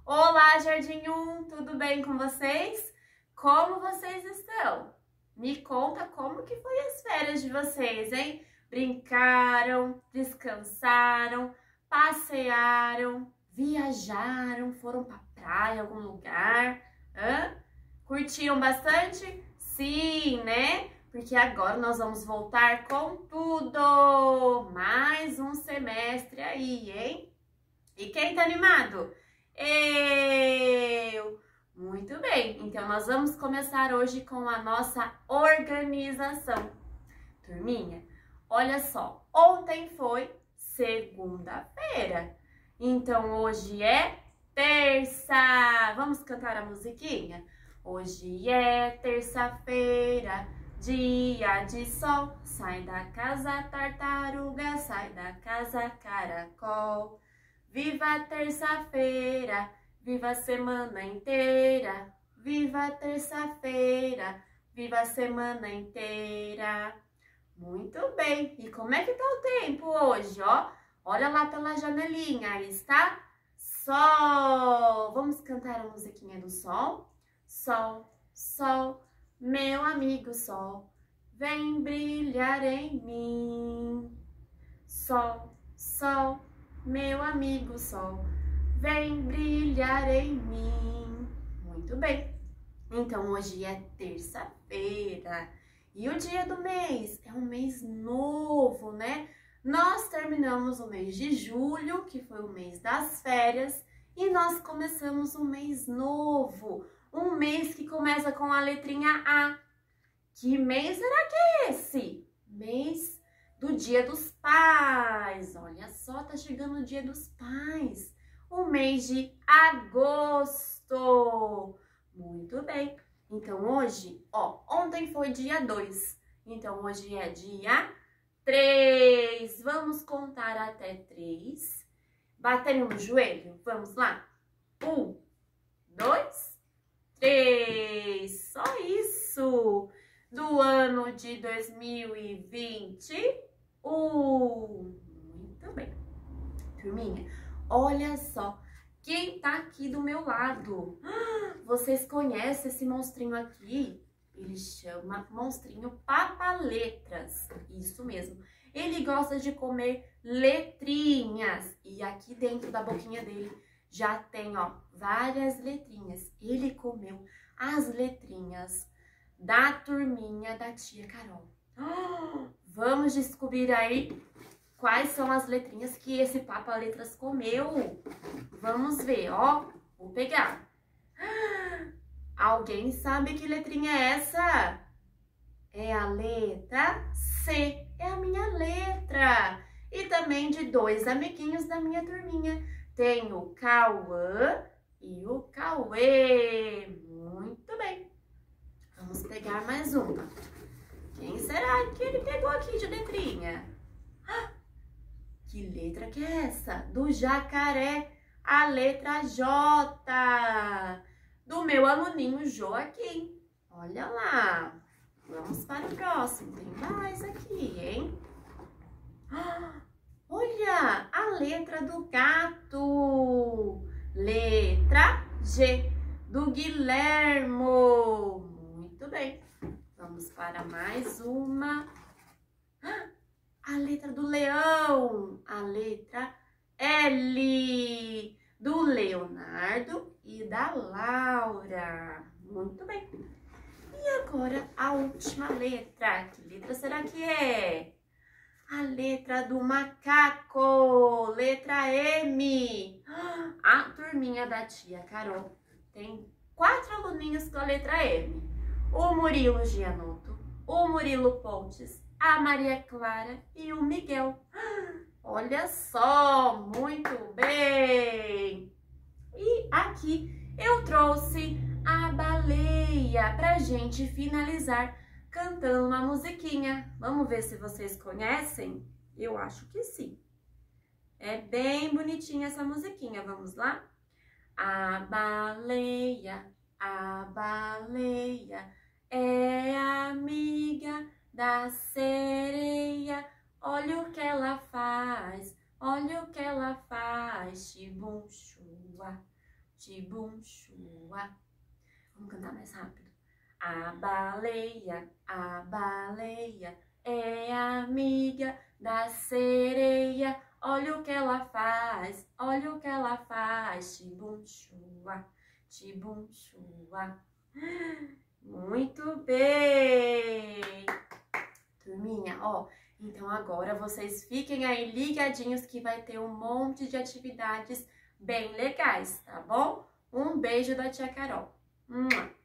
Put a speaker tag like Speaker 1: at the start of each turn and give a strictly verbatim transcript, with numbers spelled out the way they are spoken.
Speaker 1: Olá, Jardim um, tudo bem com vocês? Como vocês estão? Me conta como que foi as férias de vocês, hein? Brincaram, descansaram, passearam, viajaram, foram pra praia, algum lugar? Hã? Curtiram bastante? Sim, né? Porque agora nós vamos voltar com tudo! Mais um semestre aí, hein? E quem tá animado? Eu! Muito bem, então nós vamos começar hoje com a nossa organização. Turminha, olha só, ontem foi segunda-feira, então hoje é terça. Vamos cantar a musiquinha? Hoje é terça-feira, dia de sol, sai da casa tartaruga, sai da casa caracol. Viva a terça-feira, viva a semana inteira, viva a terça-feira, viva a semana inteira. Muito bem, e como é que tá o tempo hoje, ó? Olha lá pela janelinha, aí está sol. Vamos cantar a musiquinha do sol? Sol, sol, meu amigo sol, vem brilhar em mim. Sol, sol, meu amigo sol, vem brilhar em mim. Muito bem. Então, hoje é terça-feira. E o dia do mês? É um mês novo, né? Nós terminamos o mês de julho, que foi o mês das férias, e nós começamos um mês novo. Um mês que começa com a letrinha A. Que mês será que é esse? Mês do Dia dos Pais. Olha só, tá chegando o Dia dos Pais. O mês de agosto. Muito bem. Então, hoje, ó, ontem foi dia dois. Então, hoje é dia três. Vamos contar até três. Batendo no joelho. Vamos lá. Um, dois, três. Só isso. Do ano de dois mil e vinte e um. Muito bem. Turminha, olha só quem tá aqui do meu lado. Vocês conhecem esse monstrinho aqui? Ele chama monstrinho Papaletras. Isso mesmo. Ele gosta de comer letrinhas. E aqui dentro da boquinha dele já tem, ó, várias letrinhas. Ele comeu as letrinhas da turminha da tia Carol. Oh, vamos descobrir aí quais são as letrinhas que esse Papa Letras comeu. Vamos ver, ó. Vou pegar. Alguém sabe que letrinha é essa? É a letra C. É a minha letra. E também de dois amiguinhos da minha turminha. Tem o Cauã e o Cauê. Muito bem. Vamos pegar mais uma. Quem será que ele pegou aqui de letrinha? Ah, que letra que é essa? Do jacaré, a letra J. Do meu aluninho Joaquim. Olha lá. Vamos para o próximo. Tem mais aqui, hein? Ah, olha, a letra do gato. Letra G. Do Guilhermo. Muito bem. Vamos para mais uma. A letra do leão. A letra L. Do Leonardo e da Laura. Muito bem. E agora a última letra. Que letra será que é? A letra do macaco. Letra M. A turminha da tia Carol tem quatro aluninhos com a letra M. O Murilo Gianotto, o Murilo Pontes, a Maria Clara e o Miguel. Olha só, muito bem! E aqui eu trouxe a baleia pra gente finalizar cantando uma musiquinha. Vamos ver se vocês conhecem? Eu acho que sim. É bem bonitinha essa musiquinha, vamos lá? A baleia, a baleia é amiga da sereia. Olha o que ela faz, olha o que ela faz, chibum chua. tibum, chua. Vamos cantar mais rápido. A baleia, a baleia é amiga da sereia. Olha o que ela faz, olha o que ela faz. Tibum, chua, tibum, chua. Muito bem! Turminha, ó, então agora vocês fiquem aí ligadinhos que vai ter um monte de atividades bem legais, tá bom? Um beijo da tia Carol. Mua.